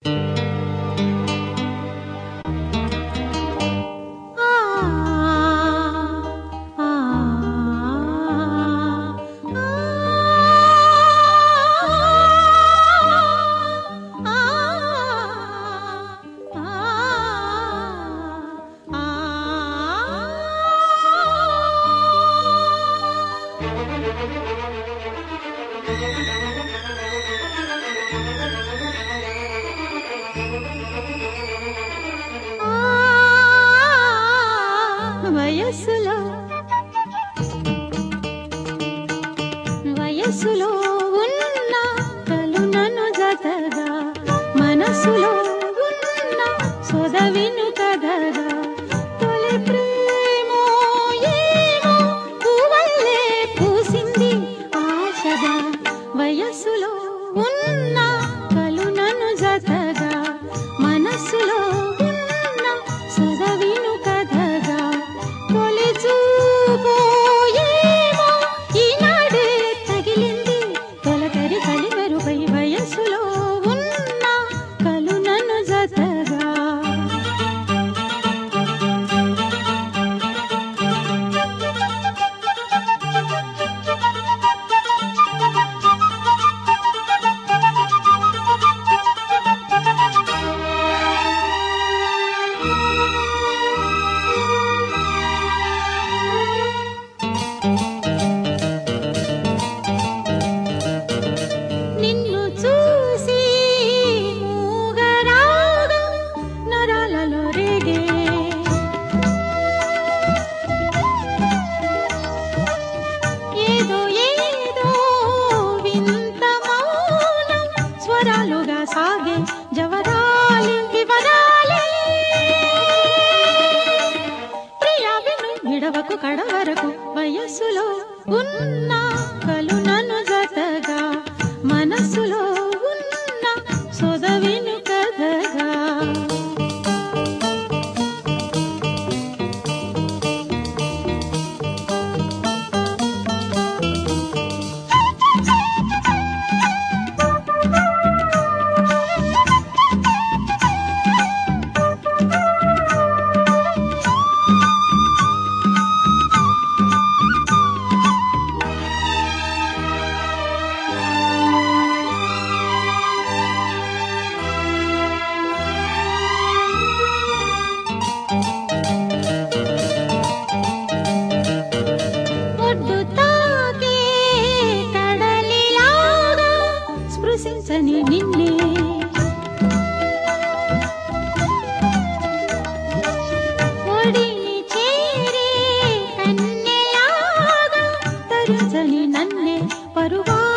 వయసులో ఉన్న కలునను జతగా మనసులో ఉన్న సొదవిను కదగా తొలి ప్రేమో ఏమో పువ్వల్లే పూసింది ఆశగా వయసులో ఉన్న కలునను జతగా మనసులో ఉన్న సొదవిను కదగా తొలి చూపో సాగే జవరాలి వివరాలి ప్రియా విను విడవకు కడవరకు వయస్సులో ఉన్న కలునను జతగా మనసులో ఉన్న సొదవిను కదగా నిన్నే ఒడిని చేరే కన్నెలాగా తరించని నన్నే పరువా